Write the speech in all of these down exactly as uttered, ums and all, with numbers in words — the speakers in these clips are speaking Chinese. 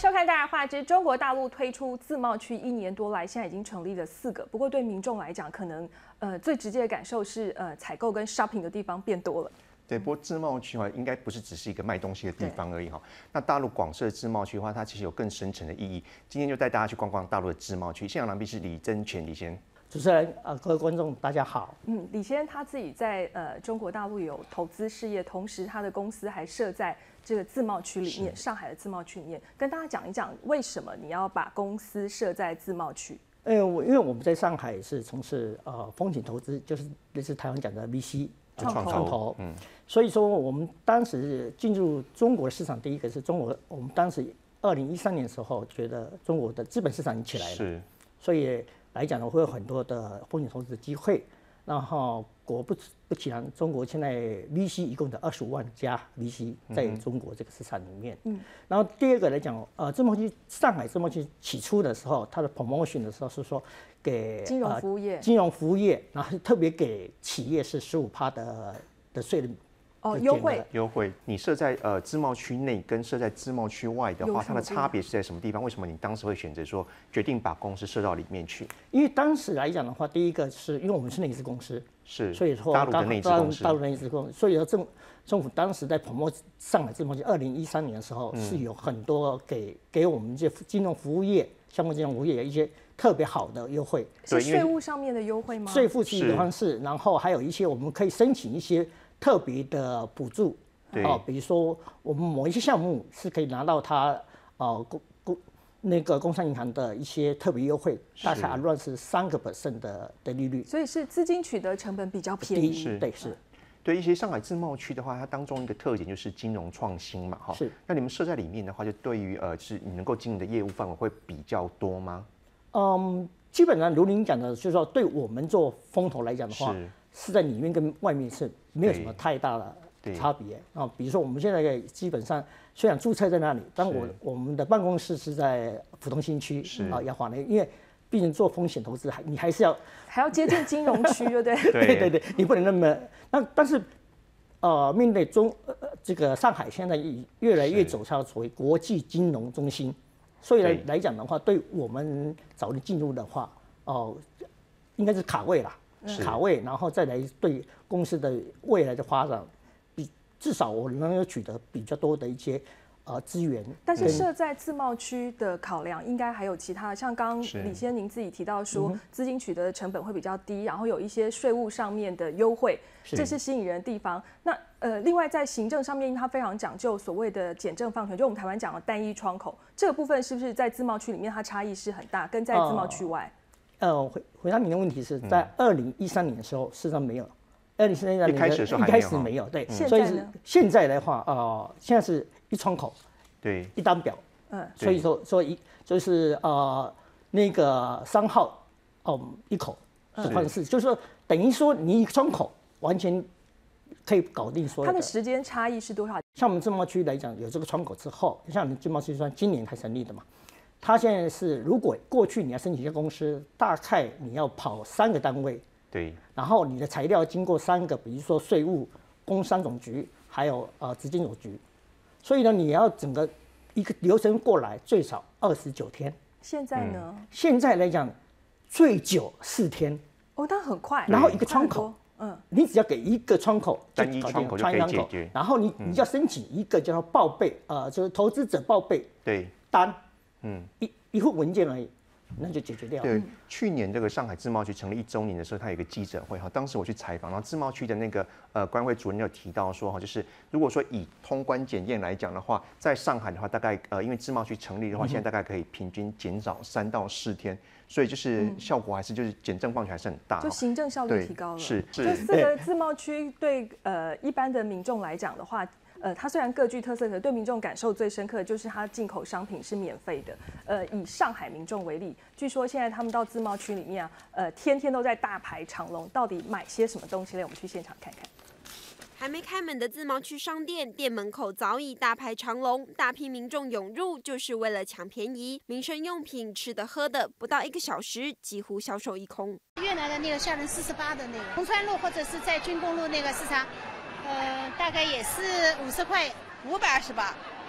收看《大家话之中国大陆推出自贸区一年多来，现在已经成立了四个。不过对民众来讲，可能呃最直接的感受是，呃采购跟 shopping 的地方变多了。 对，不过自贸区的话，应该不是只是一个卖东西的地方而已哈。那大陆广设自贸区的话，它其实有更深层的意义。今天就带大家去逛逛大陆的自贸区。现场来宾是李贞全李先。 主持人啊、呃，各位观众，大家好。 嗯，李先生他自己在呃中国大陆有投资事业，同时他的公司还设在这个自贸区里面，上海的自贸区里面，跟大家讲一讲为什么你要把公司设在自贸区？ 呃，我因为我们在上海是从事呃风险投资，就是类似台湾讲的 V C 创投， 创投， 嗯， 所以说我们当时进入中国市场，第一个是中国，我们当时二零一三年的时候觉得中国的资本市场已经起来了， 是， 所以来讲呢会有很多的风险投资的机会。然后果不不其然，中国现在 V C 一共有二十五万家 V C 在中国这个市场里面。嗯，然后第二个来讲，呃，自贸区上海自贸区起初的时候，它的 promotion 的时候是说给金融服务业， 呃、金融服务业，然后特别给企业是十五趴的的税的。 哦，优惠优惠。你设在呃自贸区内跟设在自贸区外的话，它的差别是在什么地方？为什么你当时会选择说决定把公司设到里面去？ 因为当时来讲的话，第一个是因为我们是内资公司， 是， 所以说大陆的内资公司， 大陆内资公司，所以说政政府当时在promote上海自贸区，二零一三年的时候、嗯、是有很多给给我们这金融服务业、相关金融服务业有一些特别好的优惠， 是税务上面的优惠吗？ 税负是一个方式，然后还有一些我们可以申请一些特别的补助，哦，比如说我们某一些项目是可以拿到它呃工工那个工商银行的一些特别优惠，大概乱是三个 percent 的的利率， 所以是资金取得成本比较便宜， 是，对，是。 对一些上海自贸区的话，它当中一个特点就是金融创新嘛，哈。 是。 那你们设在里面的话，就对于呃，是你能够经营的业务范围会比较多吗？ 嗯，基本上如您讲的，就是说对我们做风投来讲的话，是, 是在里面跟外面是没有什么太大的差别啊。比如说我们现在基本上虽然注册在那里，但我我们的办公室是在浦东新区啊，耀华那，因为毕竟做风险投资，还你还是要还要接近金融区，对不对？ 对对对，你不能那么那但是呃，面对中呃这个上海现在越来越走向所谓国际金融中心，所以来来讲的话，对我们早年进入的话，哦、呃，应该是卡位啦，卡位，然后再来对公司的未来的发展，比至少我能够取得比较多的一些。呃，资源， 但是设在自贸区的考量，应该还有其他的，像刚刚李先您自己提到说，资金取得的成本会比较低，然后有一些税务上面的优惠，这是吸引人的地方。那呃，另外在行政上面，它非常讲究所谓的简政放权，就我们台湾讲的单一窗口，这个部分是不是在自贸区里面它差异是很大，跟在自贸区外？ 呃，呃回回答您的问题是在二零一三年的时候，事实上没有。二零一三年一开始的时候一开始没有，对， 嗯、 所以是现在的话，呃，现在是一窗口， 对， 一张表，嗯，所以说，所以就是呃那个商号，哦、嗯，一口的方式，就是说等于说你一窗口完全可以搞定所有的。 它的时间差异是多少？ 像我们自贸区来讲，有这个窗口之后，像我们自贸区算今年才成立的嘛，它现在是如果过去你要申请一家公司，大概你要跑三个单位。 对， 然后你的材料经过三个，比如说税务、工商总局，还有呃资金总局，所以呢，你要整个一个流程过来最少二十九天。 现在呢？ 嗯、现在来讲，最久四天。 哦，但很快。 然后一个窗口，嗯，你只要给一个窗口， 单一窗口就可以解决。 然后你你要申请一个叫做报备，呃，就是投资者报备对单， 嗯， 一一份文件而已。那就解决掉了。 对，去年这个上海自贸区成立一周年的时候，它有一个记者会哈，当时我去采访，然后自贸区的那个呃关会主任有提到说哈，就是如果说以通关检验来讲的话，在上海的话，大概呃因为自贸区成立的话，现在大概可以平均减少三到四天，所以就是效果还是就是简政放权还是很大， 就行政效率提高了。 是是。 这四个自贸区对呃一般的民众来讲的话。呃，它虽然各具特色，可对民众感受最深刻的就是它进口商品是免费的。呃，以上海民众为例，据说现在他们到自贸区里面啊，呃，天天都在大排长龙，到底买些什么东西呢？我们去现场看看。 还没开门的自贸区商店，店门口早已大排长龙，大批民众涌入，就是为了抢便宜。民生用品、吃的喝的，不到一个小时，几乎销售一空。 越南的那个下人四十八的那个红川路或者是在军工路那个市场。呃，大概也是五十块， 五百二十八，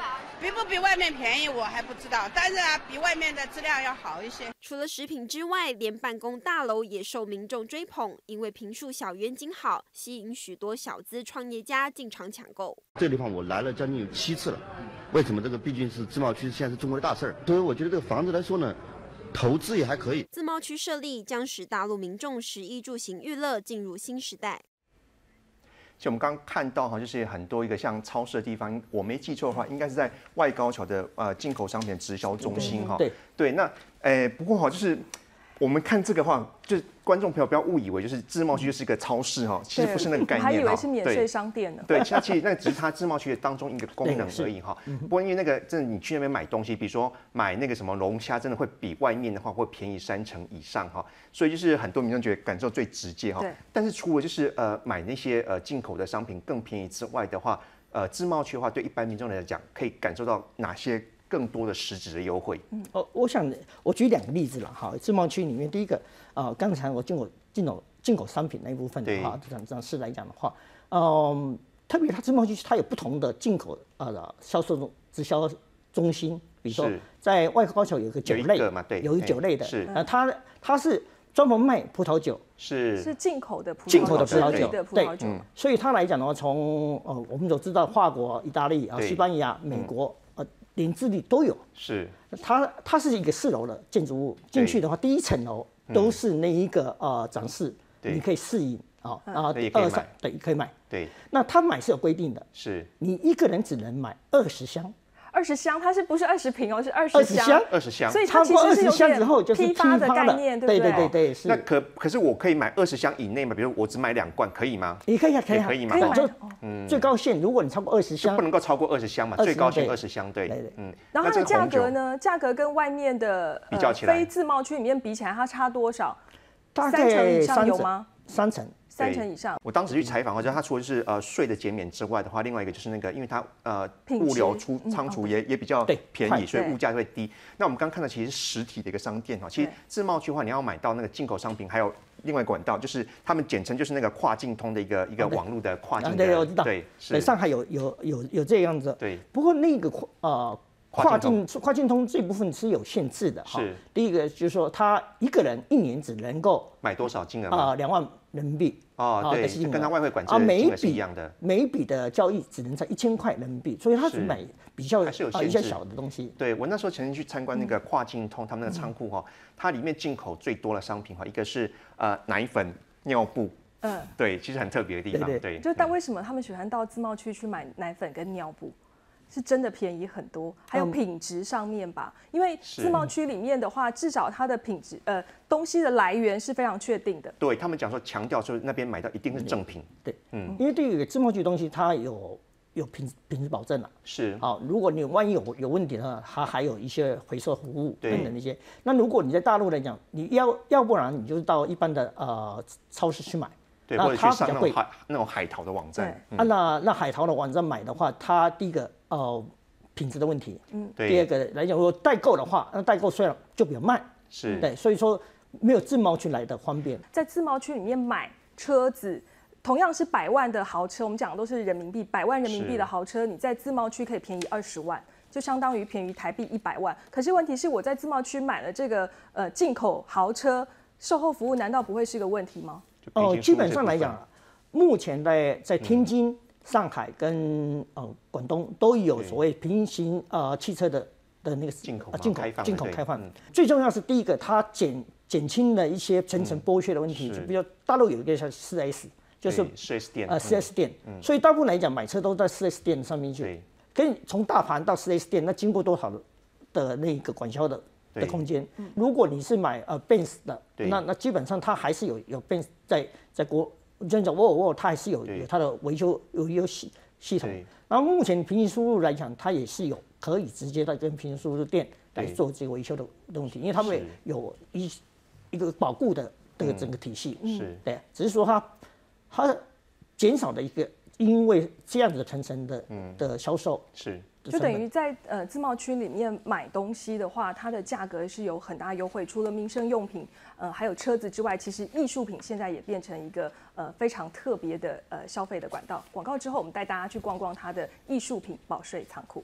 比不比外面便宜我还不知道，但是啊，比外面的质量要好一些。 除了食品之外，连办公大楼也受民众追捧，因为坪数小、远景好，吸引许多小资创业家进场抢购。 这地方我来了将近有七次了，为什么？这个毕竟是自贸区，现在是中国的大事儿，所以我觉得这个房子来说呢，投资也还可以。 自贸区设立将使大陆民众食衣住行娱乐进入新时代。 其实我们刚刚看到哈，就是很多一个像超市的地方，我没记错的话，应该是在外高桥的呃进口商品直销中心哈。 对对，那诶、呃、不过哈，就是我们看这个话，就是观众朋友不要误以为就是自贸区就是一个超市哈，其实不是那个概念哈。 还以为是免税商店呢。 对，它其实那只是它自贸区的当中一个功能而已哈。不过因为那个真的你去那边买东西，比如说买那个什么龙虾，真的会比外面的话会便宜三成以上哈。所以就是很多民众觉得感受最直接哈。但是除了就是呃买那些呃进口的商品更便宜之外的话，呃自贸区的话对一般民众来讲可以感受到哪些更多的实质的优惠？ 嗯，哦，我想我举两个例子了哈。自贸区里面，第一个呃，刚才我进口进口进口商品那一部分的话，这样这样是来讲的话，嗯，特别它自贸区它有不同的进口呃销售直销中心，比如说在外高桥有一个酒类嘛，对， 有一酒类的， 是， 呃，它它是专门卖葡萄酒， 是是进口的葡萄酒， 进口的葡萄酒， 对， 嗯，所以它来讲的话，从呃我们所知道，法国、意大利啊、西班牙、美国，呃，连智利都有。 是， 它它是一个四楼的建筑物，进去的话，第一层楼都是那一个呃展示，你可以试饮啊，然后二三对可以买。 对， 那他买是有规定的， 是你一个人只能买二十箱。 二十箱，它是不是二十瓶哦？是二十箱， 二十箱， 所以它其实是有点批发的概念，对不对？对对对，是。 那可可是我可以买二十箱以内嘛？比如我只买两罐，可以吗？ 你可以啊，可以啊， 可以吗？ 就嗯，最高限，如果你超过二十箱， 不能够超过二十箱嘛，最高限二十箱，对， 嗯。然后它的价格呢？价格跟外面的比较起来， 非自贸区里面比起来，它差多少？ 大概三成以上有吗？ 三成。 三成以上。 我当时去采访，我觉得它除了就是呃税的减免之外的话，另外一个就是那个，因为它呃物流出仓储也也比较便宜，所以物价会低。那我们刚看到其实是实体的一个商店哈，其实自贸区的话，你要买到那个进口商品，还有另外管道，就是他们简称就是那个跨境通的一个一个网络的跨境的。 对，我知道。 对， 是。上海有有有有这样子。 对。 不过那个呃跨境跨境通这部分是有限制的哈。 是。 第一个就是说，他一个人一年只能够买多少金额啊？两万人民币。 哦，对，跟他外汇管制的金额是一样的。 每一笔的交易只能在一千块人民币，所以他只买比较还是有一些小的东西。 对，我那时候曾经去参观那个跨境通他们那个仓库哈，它里面进口最多的商品哈，一个是呃奶粉、尿布。嗯，对，其实很特别的地方。对， 就但为什么他们喜欢到自贸区去买奶粉跟尿布？是真的便宜很多，还有品质上面吧，因为自贸区里面的话，至少它的品质，呃，东西的来源是非常确定的。 对他们讲说，强调说那边买到一定是正品。 对，嗯，因为对于自贸区的东西，它有有品品质保证了。 是， 好，如果你万一有有问题的话，它还有一些回收服务等等那些。那如果你在大陆来讲，你要要不然你就到一般的呃超市去买。 对，或者去上那种海那种海淘的网站。 啊，那那海淘的网站买的话，它第一个呃品质的问题，嗯，第二个来讲，如果代购的话，那代购虽然就比较慢， 是对，所以说没有自贸区来的方便。 在自贸区里面买车子，同样是百万的豪车，我们讲的都是人民币，百万人民币的豪车，你在自贸区可以便宜二十万。就相当于便宜台币一百万。可是问题是，我在自贸区买了这个呃进口豪车，售后服务难道不会是个问题吗？ 哦，基本上来讲，目前在在天津、嗯、上海跟呃广东都有所谓平行呃汽车的的那个进口进口进口开放。嗯、最重要是第一个，它减减轻了一些层层剥削的问题。嗯、就比如大陆有一个叫四 S， 就是四 S 店， 呃四 S 店，嗯、所以大部分来讲买车都在四 S 店上面去。可以从大盘到四 S 店，那经过多少的那个管销的？的空间，如果你是买呃 Benz 的，那那基本上它还是有有 Benz 在在国，就像沃尔沃，它还是有有它的维修有有系系统。然后目前平行输入来讲，它也是有可以直接在跟平行输入店来做这个维修的问题，因为他们有一一个保固的这个整个体系， 是对，只是说它它减少的一个因为这样子的层层的的销售是。 就等于在呃自贸区里面买东西的话，它的价格是有很大优惠。除了民生用品，呃，还有车子之外，其实艺术品现在也变成一个呃非常特别的呃消费的管道。广告之后，我们带大家去逛逛它的艺术品保税仓库。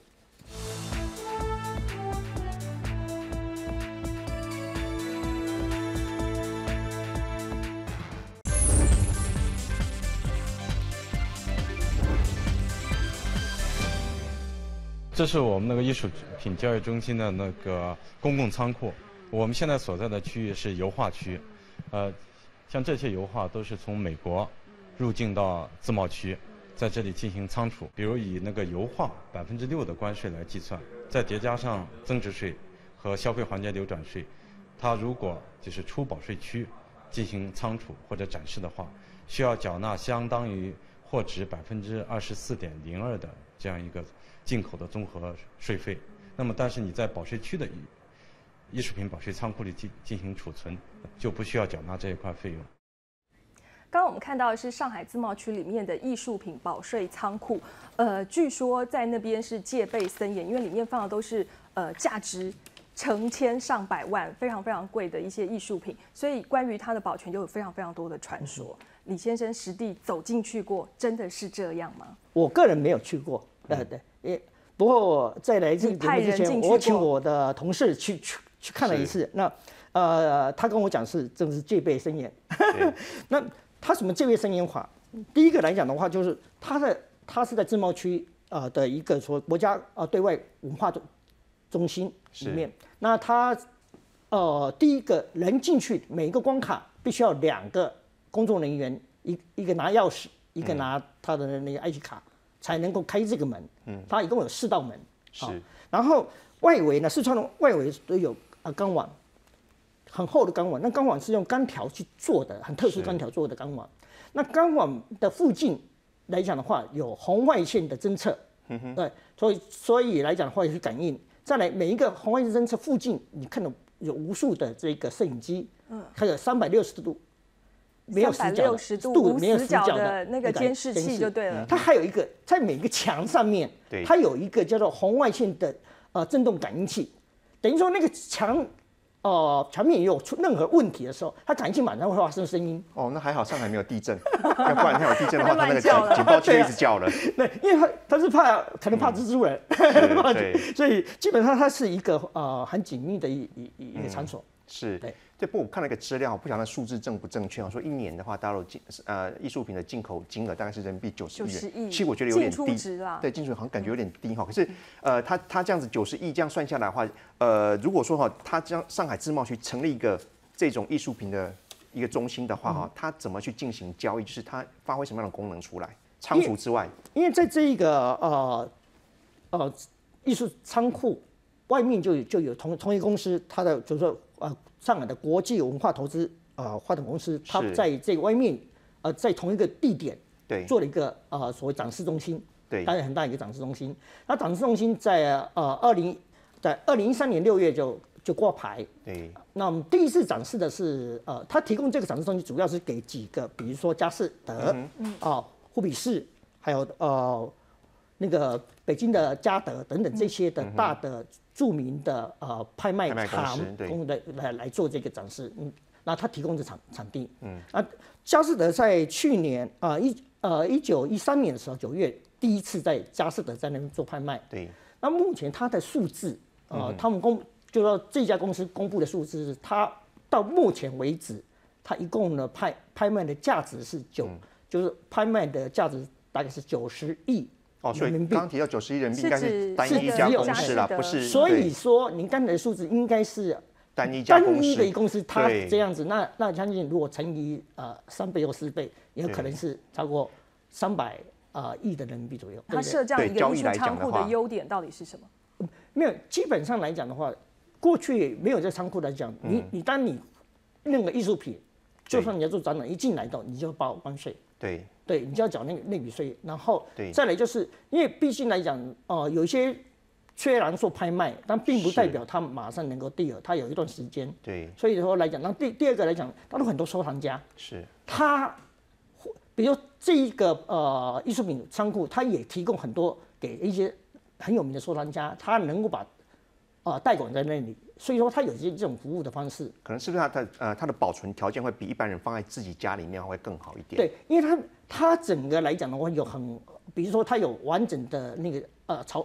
这是我们那个艺术品交易中心的那个公共仓库。我们现在所在的区域是油画区，呃，像这些油画都是从美国入境到自贸区，在这里进行仓储。比如以那个油画百分之六的关税来计算，再叠加上增值税和消费环节流转税，它如果就是出保税区进行仓储或者展示的话，需要缴纳相当于货值百分之二十四点零二的这样一个进口的综合税费。那么，但是你在保税区的艺术品保税仓库里进进行储存，就不需要缴纳这一块费用。 刚刚我们看到的是上海自贸区里面的艺术品保税仓库，呃，据说在那边是戒备森严，因为里面放的都是呃价值成千上百万、非常非常贵的一些艺术品，所以关于它的保全就有非常非常多的传说。嗯、李先生实地走进去过，真的是这样吗？ 我个人没有去过，对对，也不过在来这个节目之前，我请我的同事去去去看了一次，那呃，他跟我讲是真是戒备森严。那他什么戒备森严法？第一个来讲的话，就是他的他是在自贸区呃的一个说国家呃对外文化中心里面，那他呃第一个人进去，每一个关卡必须要两个工作人员，一一个拿钥匙，一个拿他的那个 I D 卡，才能够开这个门。嗯，它一共有四道门。是，然后外围呢，四川的外围都有呃钢网。很厚的钢网，那钢网是用钢条去做的，很特殊钢条做的钢网。那钢网的附近来讲的话，有红外线的侦测，嗯、对，所以所以来讲的话也是感应。再来，每一个红外线侦测附近，你看到有无数的这个摄影机，嗯，还有三百六十度，没有死角的度， 没有死角的那个监视器就对了。 它还有一个在每个墙上面，它有一个叫做红外线的呃震动感应器，等于说那个墙。哦、呃，墙面也有出任何问题的时候，它感应器马上会发生声音。 哦，那还好，上海没有地震，要不然它有地震的话，它那个警警报器一直叫了。 对，因为它它是怕可能怕蜘蛛人， 嗯、 所以基本上它是一个呃很紧密的一一一个场所。 嗯、是， 对。 对，不过我看了一个资料，不晓得数字正不正确啊。说一年的话，大陆进呃艺术品的进口金额大概是人民币九十亿元，其实我觉得有点低，对，进出好像感觉有点低哈。可是呃，他他这样子九十亿这样算下来的话，呃，如果说哈，他将上海自贸区成立一个这种艺术品的一个中心的话哈，他怎么去进行交易？就是它发挥什么样的功能出来？仓储之外， 因为在这一个呃呃艺术仓库外面就有就有同同一公司，它的就是说呃。上海的国际文化投资呃发展公司，它在这个外面呃在同一个地点对做了一个呃所谓展示中心，对，当然很大一个展示中心。那展示中心在呃二零在二零一三年六月就就挂牌，对。那我们第一次展示的是呃，它提供这个展示中心主要是给几个，比如说佳士得，嗯啊，忽必氏，还有呃那个北京的嘉德等等这些的大的。著名的呃拍卖场供的来来做这个展示，嗯，那他提供的场场地，嗯，啊，佳士得在去年啊一呃一九一三年的时候九月第一次在佳士得在那边做拍卖，对，那目前它的数字啊、呃，他们公就说这家公司公布的数字是，它到目前为止，它一共呢拍拍卖的价值是九、嗯，就是拍卖的价值大概是九十亿。 哦，所以刚刚提到九十亿人民币应该是单一一家公司啦，不是？ 所以说您刚才的数字应该是单一家公司， 单一的一公司，它这样子，那那相信如果乘以呃三倍或四倍，也有可能是超过三百啊亿的人民币左右。 它设这样一个艺术仓库的优点到底是什么？ 没有，基本上来讲的话，过去没有这仓库来讲，你你当你那个艺术品，就算你要做展览，一进来到你就报关税。 对对，你就要缴那个那笔税，然后再来就是因为毕竟来讲，哦、呃，有一些虽然说拍卖，但并不代表它马上能够第二，它有一段时间。对，所以说来讲，那第第二个来讲，大陆很多收藏家是他，比如说这一个呃艺术品仓库，它也提供很多给一些很有名的收藏家，他能够把啊、呃、代管在那里。所以说，它有些这种服务的方式， 可能是不是它的呃它的保存条件会比一般人放在自己家里面会更好一点？ 对，因为它它整个来讲的话，有很，比如说它有完整的那个呃槽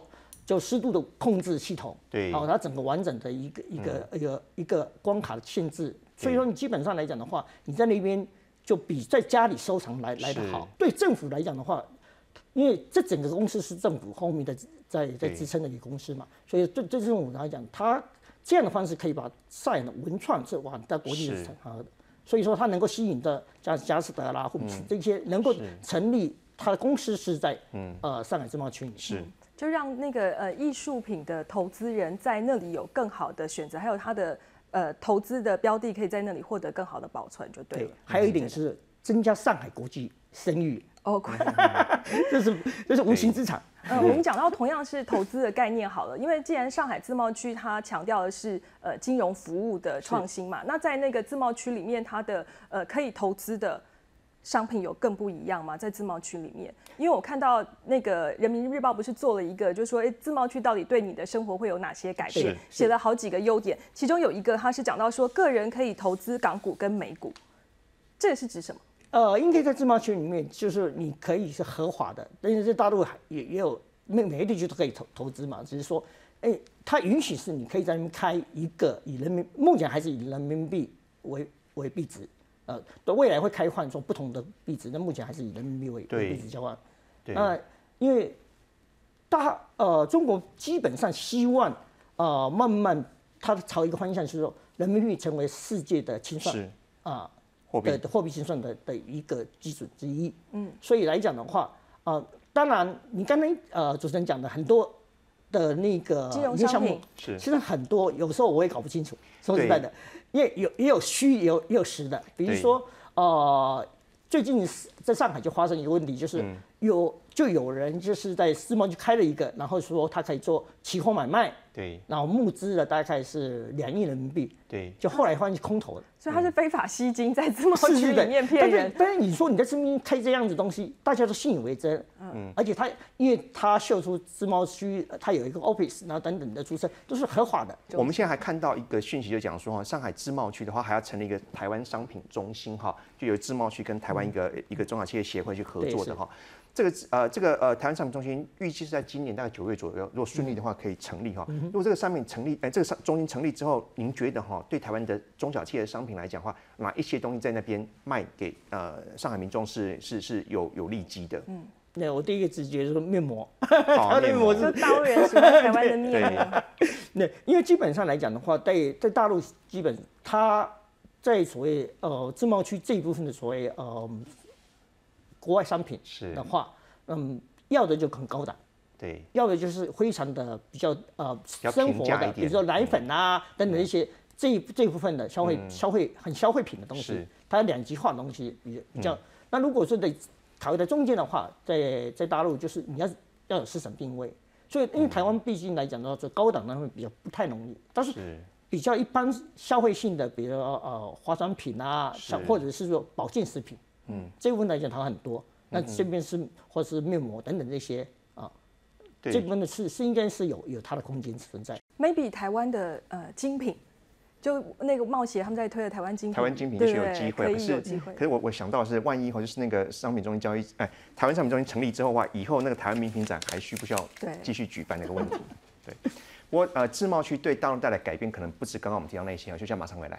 就湿度的控制系统， 对， 好、哦，它整个完整的一个一个、嗯、一个一个光卡的限制，所以说你基本上来讲的话，你在那边就比在家里收藏来来得好。对政府来讲的话，因为这整个公司是政府后面的在在支撑的一个公司嘛，所以对对政府来讲，它这样的方式可以把上海的文创是往在国际的场合的，所以说它能够吸引的像佳士得啦，或者是这些能够成立它的公司是在、嗯、呃上海自贸区里面。 是。 就让那个呃艺术品的投资人在那里有更好的选择，还有他的呃投资的标的可以在那里获得更好的保存，就对了。对， 还有一点是增加上海国际声誉。 哦， 这是这是无形资产。 呃，我们讲到同样是投资的概念好了，因为既然上海自贸区它强调的是呃金融服务的创新嘛，那在那个自贸区里面，它的呃可以投资的商品有更不一样吗？在自贸区里面，因为我看到那个人民日报不是做了一个，就是说，哎，自贸区到底对你的生活会有哪些改变？写了好几个优点，其中有一个他是讲到说，个人可以投资港股跟美股，这个是指什么？ 呃，应该在自贸区里面，就是你可以是合法的，但是在大陆也也有每每个地区都可以投投资嘛，只是说，哎，它允许是你可以在那边开一个以人民，目前还是以人民币为为币值。呃，未来会开换说不同的币值，那目前还是以人民币为币值交换。那、呃、因为大呃中国基本上希望呃慢慢它朝一个方向是说人民币成为世界的清算啊货币的货币清算的的一个基准之一。嗯，所以来讲的话，呃，当然你刚才呃主持人讲的很多的那个金融商品， 其实很多有时候我也搞不清楚，说实在的。因为有也有虚也有也有实的，比如说呃，最近在上海就发生一个问题，就是有就有人就是在自贸区开了一个，然后说他可以做期货买卖， 对， 然后募资了大概是两亿人民币， 对， 就后来发现空头了， 所以他是非法吸金，在自贸区里面骗人。 但是你说你在这边开这样子东西，大家都信以为真，嗯，而且他因为他秀出自贸区，他有一个 office， 然后等等的注册都是合法的。 我们现在还看到一个讯息，就讲说哈，上海自贸区的话还要成立一个台湾商品中心哈，就有自贸区跟台湾一个、嗯、一个中小企业协会去合作的哈。这个呃，这个呃，台湾商品中心预计是在今年大概九月左右，如果顺利的话可以成立哈。如果这个商品成立，哎、呃，这个商中心成立之后，您觉得哈，对台湾的中小企业的商品来讲的话，哪一些东西在那边卖给呃上海民众是是是有有利基的？嗯， 那我第一个直觉就是面膜， 哦、 面膜是大陆人喜欢台湾的面膜。 对，因为基本上来讲的话，在在大陆基本它在所谓呃自贸区这一部分的所谓呃。国外商品的话，嗯，要的就很高档， 对， 要的就是非常的比较呃生活的，比如说奶粉啊、嗯、等等一些这一这一部分的消费、嗯、消费很消费品的东西，它两极化的东西比比较。嗯、那如果说得考虑在中间的话，在在大陆就是你要要有市场定位，所以因为台湾毕竟来讲的话，这高档那会比较不太容易，但是比较一般消费性的，比如说呃化妆品啊，或者是说保健食品。嗯，这部分来讲它很多，那这边是或是面膜等等这些啊，这部分的是是应该是有有它的空间存在。 maybe 台湾的呃精品，就那个贸协他们在推的台湾精品， 台湾精品也许有机会， 可以有机会。 可是我我想到的是，万一或就是那个商品中心交易，哎，台湾商品中心成立之后的话，以后那个台湾名品展还需不需要继续举办那个问题？对，不过呃，自贸区对大陆带来改变可能不止刚刚我们提到那些啊，就像马上回来。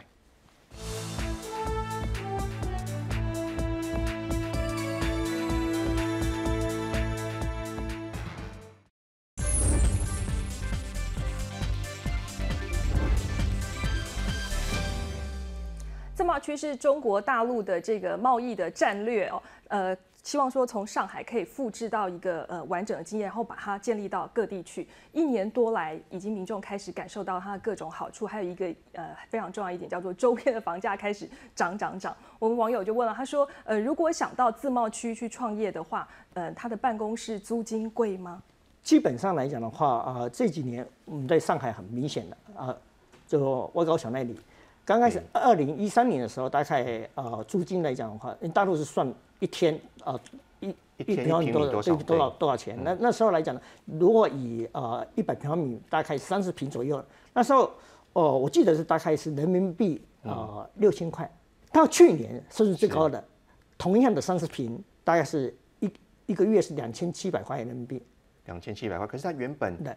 自贸区是中国大陆的这个贸易的战略哦，呃，希望说从上海可以复制到一个呃完整的经验，然后把它建立到各地去。一年多来，已经民众开始感受到它的各种好处，还有一个呃非常重要一点，叫做周边的房价开始涨涨涨。我们网友就问了，他说，呃，如果想到自贸区去创业的话，呃，他的办公室租金贵吗？ 基本上来讲的话，啊、呃，这几年我们在上海很明显的啊、呃，就外高桥那里。刚开始二零一三年的时候，大概呃租金来讲的话，因为大陆是算一天呃一一平方米多多少多少多少钱？那那时候来讲呢，如果以呃一百平方米大概三十平左右，那时候哦、呃、我记得是大概是人民币呃六千块。到去年收入最高的，同样的三十平大概是一一个月是两千七百块人民币。 两千七百块，可是它原本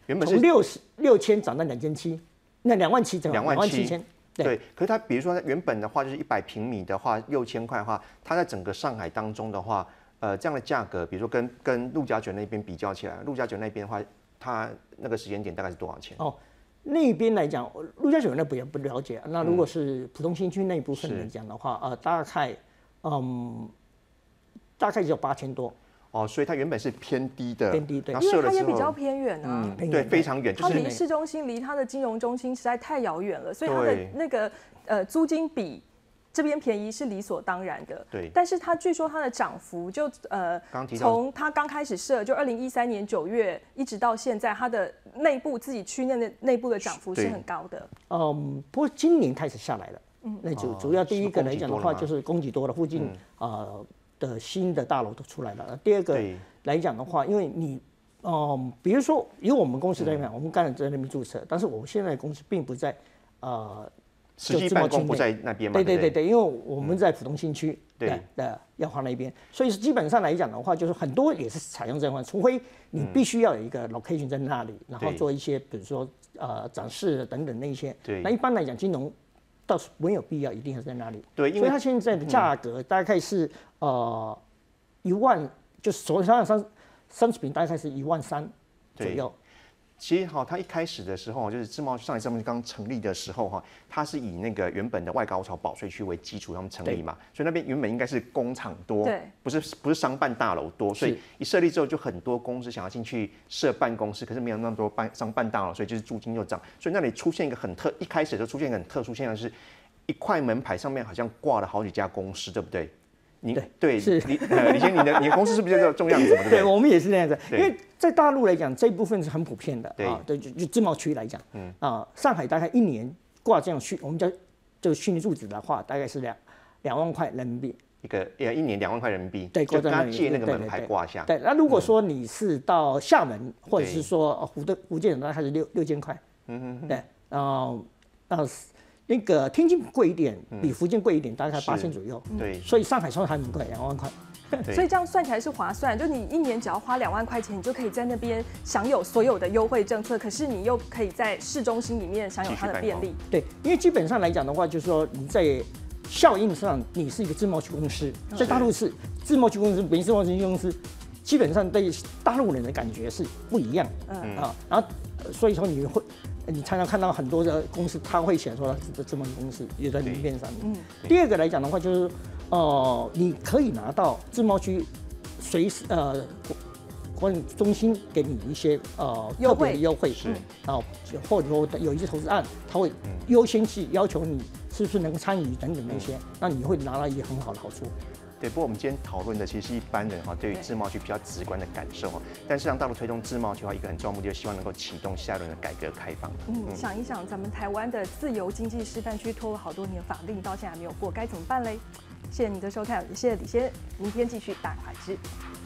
原本是从六十六千涨到两千七，那两万七涨两万七千。 对，可是它比如说原本的话就是一百平米的话六千块的话，它在整个上海当中的话，呃，这样的价格，比如说跟跟陆家嘴那边比较起来，陆家嘴那边的话，它那个时间点大概是多少钱？ 哦，那边来讲，陆家嘴那不不了解。那如果是浦东新区那一部分来讲的话，嗯、呃，大概嗯，大概只有八千多。 哦，所以它原本是偏低的， 偏低，对， 因为它也比较偏远啊， 嗯，对，非常远， 它离市中心、离它的金融中心实在太遥远了，所以它的那个呃租金比这边便宜是理所当然的。 对， 但是它据说它的涨幅就呃，从它刚开始设，就二零一三年九月一直到现在，它的内部自己区内的内部的涨幅是很高的。 嗯，不过今年开始下来了，嗯，那主主要第一个来讲的话，就是供给多了，附近啊。呃的新的大楼都出来了。第二个来讲的话，因为你，嗯，比如说以我们公司来讲，我们刚才在那边注册，但是我们现在公司并不在，呃， 实际办公不在那边嘛。 对对对对，因为我们在浦东新区对的耀华那边，所以基本上来讲的话，就是很多也是采用这样，除非你必须要有一个 location 在那里，然后做一些比如说呃展示等等那一些。 对。 那一般来讲，金融倒是没有必要一定是在那里。 对， 所以它现在的价格大概是、嗯、呃一万，就是所谓三三三十平大概是一万三左右。 其实哈，它一开始的时候就是自贸上海自贸区刚成立的时候哈，它是以那个原本的外高潮保税区为基础，他们成立嘛，所以那边原本应该是工厂多，不是不是商办大楼多，所以一设立之后就很多公司想要进去设办公室，可是没有那么多办商办大楼，所以就是租金就涨，所以那里出现一个很特，一开始就出现一个很特殊现象，是一块门牌上面好像挂了好几家公司，对不对？你对是李呃李先，你的你的公司是不是就这种样子嘛？对不对？ 对，我们也是这样子，因为在大陆来讲，这一部分是很普遍的啊。对，就就自贸区来讲，嗯啊，上海大概一年挂这样虚，我们叫这个虚拟住址的话，大概是两两万块人民币。 一个呃一年两万块人民币， 对， 就跟他借那个门牌挂下。 对，那如果说你是到厦门或者是说福的福建，大概是六六千块。嗯嗯对，然后呃。那个天津贵一点，比福建贵一点，大概八千左右。 对， 所以上海算还很贵，两万块。 所以这样算起来是划算，就你一年只要花两万块钱，你就可以在那边享有所有的优惠政策，可是你又可以在市中心里面享有它的便利。 对，因为基本上来讲的话，就是说你在效应上，你是一个自贸区公司，在大陆是自贸区公司，北京自贸区公司，基本上对大陆人的感觉是不一样。嗯啊，然后所以说你会。你常常看到很多的公司，他会写说它是自贸公司，也在名片上面。嗯。第二个来讲的话，就是，呃，你可以拿到自贸区随时呃管理中心给你一些呃特别的优惠， 是啊，或者说有一些投资案，他会优先去要求你是不是能参与等等那些，那你会拿到一些很好的好处。 对，不过我们今天讨论的其实是一般人哈对于自贸区比较直观的感受哈，但是让大陆推动自贸区的话，一个很重要目的，就是希望能够启动下一轮的改革开放。 嗯，嗯想一想，咱们台湾的自由经济示范区拖了好多年法令，到现在还没有过，该怎么办嘞？谢谢你的收看，也谢谢李先，明天继续大快知。